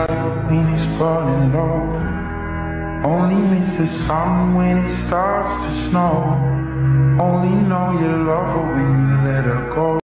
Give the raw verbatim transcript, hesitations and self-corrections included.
light when it's falling low. Only miss the sun when it starts to snow. Only know you love her when you let her go.